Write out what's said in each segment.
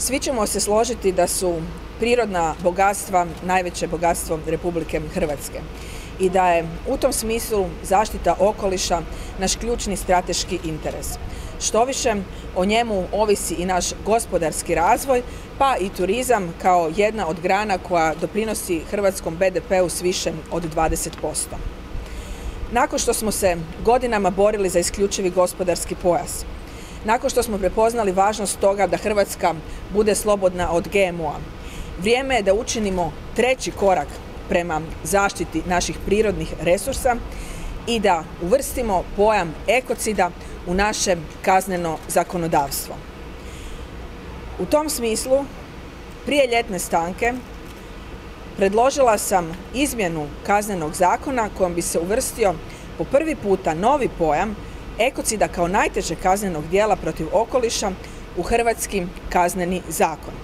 Svi ćemo se složiti da su prirodna bogatstva najveće bogatstvo Republike Hrvatske i da je u tom smislu zaštita okoliša naš ključni strateški interes. Štoviše, o njemu ovisi i naš gospodarski razvoj, pa i turizam kao jedna od grana koja doprinosi hrvatskom BDP-u s više od 20%. Nakon što smo se godinama borili za isključivi gospodarski pojas, nakon što smo prepoznali važnost toga da Hrvatska bude slobodna od GMO-a, vrijeme je da učinimo treći korak prema zaštiti naših prirodnih resursa i da uvrstimo pojam ekocida u naše kazneno zakonodavstvo. U tom smislu, prije ljetne stanke, predložila sam izmjenu Kaznenog zakona kojom bi se uvrstio po prvi puta novi pojam ekocida kao najtežeg kaznenog djela protiv okoliša u hrvatski kazneni zakon.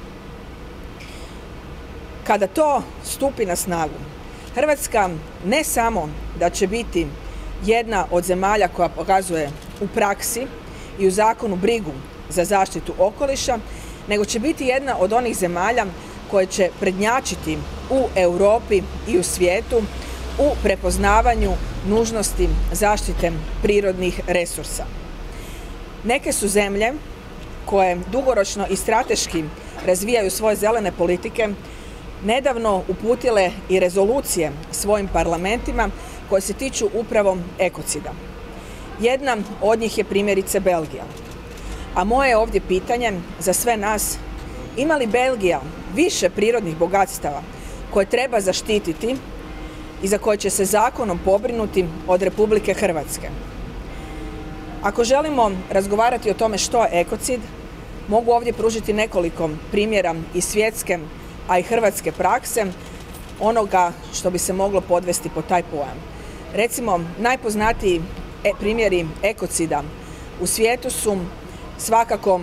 Kada to stupi na snagu, Hrvatska ne samo da će biti jedna od zemalja koja pokazuje u praksi i u zakonu brigu za zaštitu okoliša, nego će biti jedna od onih zemalja koje će prednjačiti u Europi i u svijetu u prepoznavanju nužnosti zaštite prirodnih resursa. Neke su zemlje koje dugoročno i strateški razvijaju svoje zelene politike nedavno uputile i rezolucije svojim parlamentima koje se tiču upravo ekocida. Jedna od njih je primjerice Belgija. A moje je ovdje pitanje za sve nas, ima li Belgija više prirodnih bogatstava koje treba zaštititi i za koje će se zakonom pobrinuti od Republike Hrvatske? Ako želimo razgovarati o tome što je ekocid, mogu ovdje pružiti nekoliko primjera iz svjetske, a i hrvatske prakse, onoga što bi se moglo podvesti pod taj pojam. Recimo, najpoznatiji primjeri ekocida u svijetu su svakako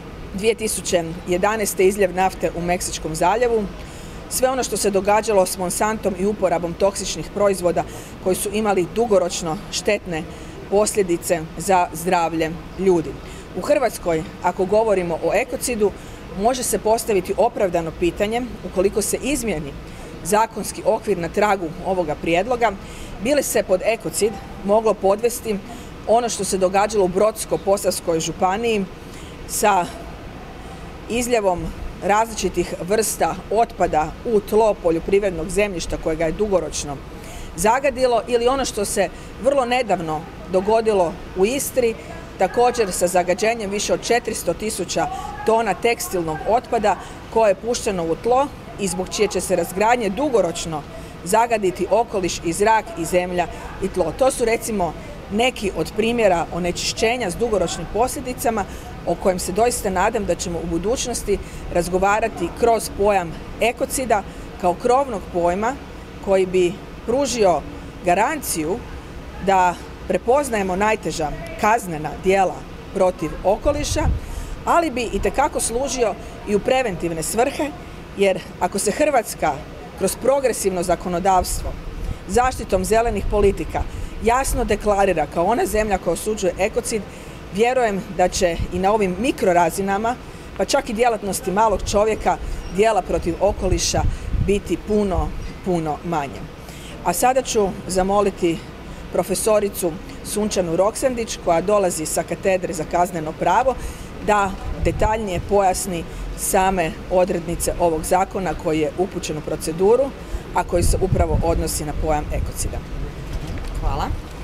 2011. izljev nafte u Meksičkom zaljevu, sve ono što se događalo s Monsantom i uporabom toksičnih proizvoda koji su imali dugoročno štetne posljedice za zdravlje ljudi. U Hrvatskoj, ako govorimo o ekocidu, može se postaviti opravdano pitanje, ukoliko se izmijeni zakonski okvir na tragu ovoga prijedloga, bi li se pod ekocid moglo podvesti ono što se događalo u Brodsko-posavskoj županiji sa izljevom različitih vrsta otpada u tlo poljoprivrednog zemljišta kojega je dugoročno zagadilo, ili ono što se vrlo nedavno dogodilo u Istri, također sa zagađenjem više od 400.000 tona tekstilnog otpada koje je pušteno u tlo i zbog čije će se razgradnje dugoročno zagaditi okoliš i zrak i zemlja i tlo. To su recimo neki od primjera onečišćenja s dugoročnim posljedicama o kojem se doista nadam da ćemo u budućnosti razgovarati kroz pojam ekocida kao krovnog pojma koji bi pružio garanciju da prepoznajemo najteža kaznena djela protiv okoliša, ali bi itekako služio i u preventivne svrhe, jer ako se Hrvatska kroz progresivno zakonodavstvo, zaštitom zelenih politika jasno deklarira kao ona zemlja koja osuđuje ekocid, vjerujem da će i na ovim mikrorazinama, pa čak i djelatnosti malog čovjeka, djela protiv okoliša biti puno manje. A sada ću zamoliti profesoricu Sunčanu Roksandić, koja dolazi sa katedre za kazneno pravo, da detaljnije pojasni same odrednice ovog zakona koji je upućen u proceduru, a koji se upravo odnosi na pojam ekocida. Hvala.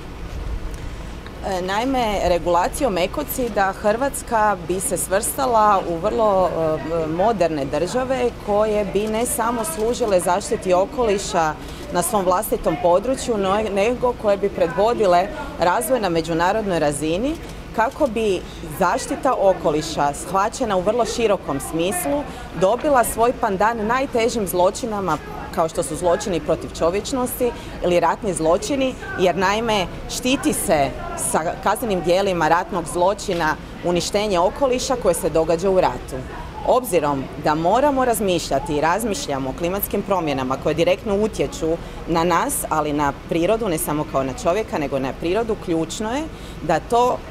Naime, regulacijom ekocida Hrvatska bi se svrstala u vrlo moderne države koje bi ne samo služile zaštiti okoliša na svom vlastitom području, nego koje bi predvodile razvoj na međunarodnoj razini kako bi zaštita okoliša, shvaćena u vrlo širokom smislu, dobila svoj pandan najtežim zločinama kao što su zločini protiv čovječnosti ili ratni zločini, jer naime štiti se sa kaznenim djelima ratnog zločina uništenje okoliša koje se događa u ratu. Obzirom da moramo razmišljati i razmišljamo o klimatskim promjenama koje direktno utječu na nas, ali na prirodu, ne samo kao na čovjeka, nego na prirodu, ključno je da to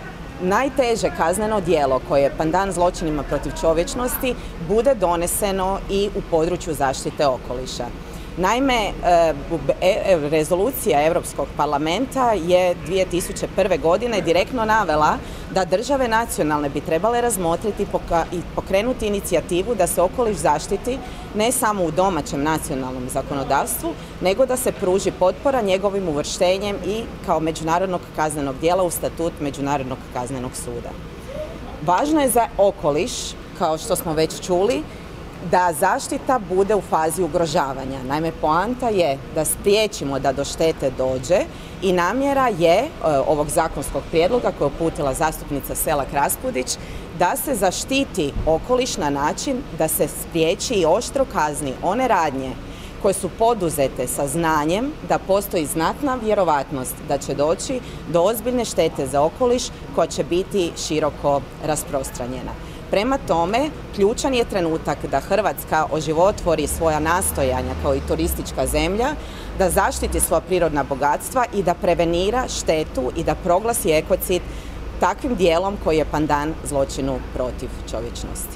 najteže kazneno djelo koje je pandan zločinima protiv čovječnosti bude doneseno i u području zaštite okoliša. Naime, rezolucija Europskog parlamenta je 2001. godine direktno navela da države nacionalne bi trebale razmotriti i pokrenuti inicijativu da se okoliš zaštiti ne samo u domaćem nacionalnom zakonodavstvu, nego da se pruži potpora njegovim uvrštenjem i kao međunarodnog kaznenog djela u statut Međunarodnog kaznenog suda. Važno je za okoliš, kao što smo već čuli, da zaštita bude u fazi ugrožavanja. Naime, poanta je da spriječimo da do štete dođe i namjera je ovog zakonskog prijedloga koje je uputila zastupnica Selak Raspudić da se zaštiti okoliš na način da se spriječi i oštro kazni one radnje koje su poduzete sa znanjem da postoji znatna vjerovatnost da će doći do ozbiljne štete za okoliš koja će biti široko rasprostranjena. Prema tome, ključan je trenutak da Hrvatska oživotvori svoja nastojanja kao i turistička zemlja, da zaštiti svoja prirodna bogatstva i da prevenira štetu i da proglasi ekocid takvim dijelom koji je pandan zločinu protiv čovječnosti.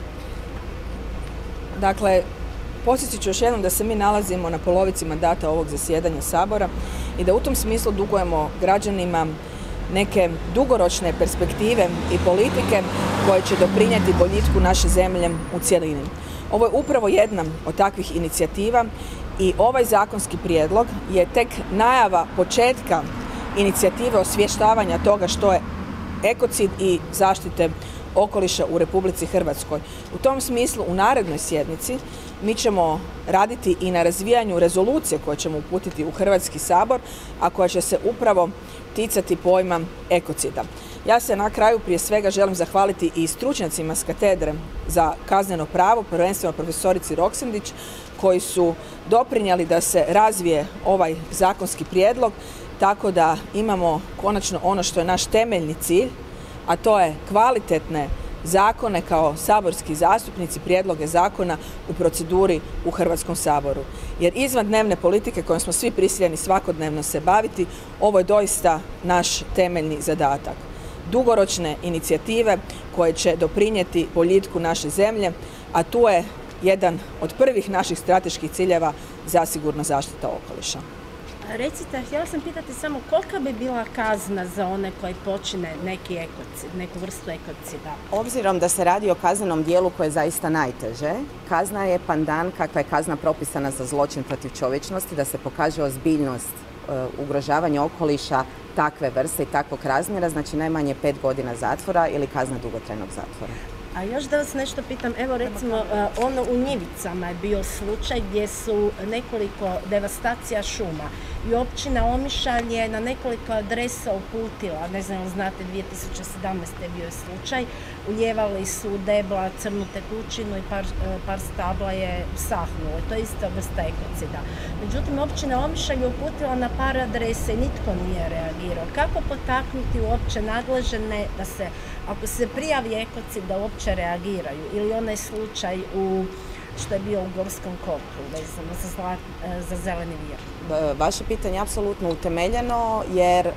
Dakle, podsjetit ću još jednom da se mi nalazimo na polovici mandata ovog zasjedanja Sabora i da u tom smislu dugujemo građanima neke dugoročne perspektive i politike koje će doprinijeti boljitku naše zemlje u cjelini. Ovo je upravo jedna od takvih inicijativa i ovaj zakonski prijedlog je tek najava početka inicijative osvještavanja toga što je ekocid i zaštite okoliša u Republici Hrvatskoj. U tom smislu u narednoj sjednici mi ćemo raditi i na razvijanju rezolucije koje ćemo uputiti u Hrvatski sabor, a koja će se upravo ticati pojma ekocida. Ja se na kraju prije svega želim zahvaliti i stručnjacima s katedre za kazneno pravo, prvenstveno profesorici Roksandić, koji su doprinijeli da se razvije ovaj zakonski prijedlog, tako da imamo konačno ono što je naš temeljni cilj, a to je kvalitetne zakone kao saborski zastupnici, prijedloge zakona u proceduri u Hrvatskom saboru. Jer izvan dnevne politike kojom smo svi prisiljeni svakodnevno se baviti, ovo je doista naš temeljni zadatak. Dugoročne inicijative koje će doprinijeti boljitku naše zemlje, a tu je jedan od prvih naših strateških ciljeva zasigurno zaštita okoliša. Recite, htjela sam pitati samo kolika bi bila kazna za one koji počine neki ekocid, neku vrstu ekocida? Obzirom da se radi o kaznenom dijelu koje je zaista najteže, kazna je pandan kakva je kazna propisana za zločin protiv čovječnosti, da se pokaže ozbiljnost ugrožavanja okoliša takve vrste i takvog razmjera, znači najmanje 5 godina zatvora ili kazna dugotrajnog zatvora. A još da vas nešto pitam, evo recimo ono u Njivicama je bio slučaj gdje su nekoliko devastacija šuma i općina Omišalj je na nekoliko adresa uputila, ne znam li znate, 2017. je bio slučaj, ulijevali su debla, crnu tekućinu i par stabla je sahnulo. To je ista vrsta ekocida. Međutim, općina Omišalj je uputila na par adrese i nitko nije reagirao. Kako potaknuti uopće nadležene da se, ako se prijavi ekocid, da uopće reagiraju? Ili onaj slučaj što je bio u Gorskom kotu, vezano za zeleni vir? Vaše pitanje je apsolutno utemeljeno jer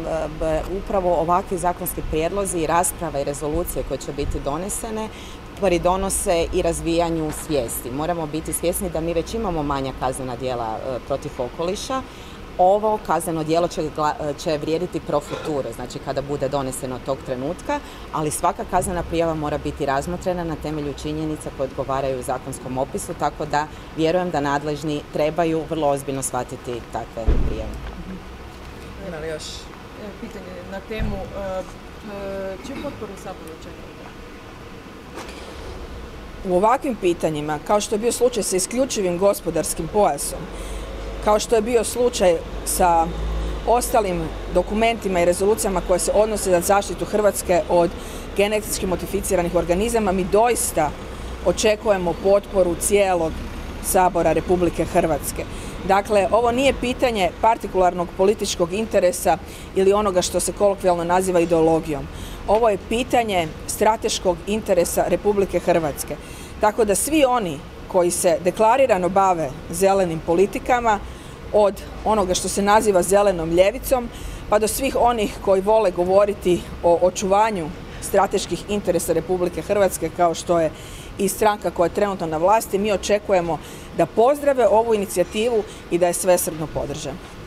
upravo ovakvi zakonski prijedlozi i rasprava i rezolucije koje će biti donesene pridonose i razvijanju svijesti. Moramo biti svjesni da mi već imamo manja kaznena djela protiv okoliša. Ovo kazneno djelo će vrijediti pro futuro, znači kada bude doneseno tog trenutka, ali svaka kaznena prijava mora biti razmotrena na temelju činjenica koje odgovaraju zakonskom opisu, tako da vjerujem da nadležni trebaju vrlo ozbiljno shvatiti takve prijave. Ima li još pitanje na temu čiju potporu u Saboru očekujete? U ovakvim pitanjima, kao što je bio slučaj sa isključivim gospodarskim pojasom, kao što je bio slučaj sa ostalim dokumentima i rezolucijama koje se odnose na zaštitu Hrvatske od genetički modificiranih organizama, mi doista očekujemo potporu cijelog Sabora Republike Hrvatske. Dakle, ovo nije pitanje partikularnog političkog interesa ili onoga što se kolokvijalno naziva ideologijom. Ovo je pitanje strateškog interesa Republike Hrvatske. Tako da svi oni koji se deklarirano bave zelenim politikama, od onoga što se naziva zelenom ljevicom, pa do svih onih koji vole govoriti o očuvanju strateških interesa Republike Hrvatske, kao što je i stranka koja je trenutno na vlasti, mi očekujemo da pozdrave ovu inicijativu i da je svesrdno podrže.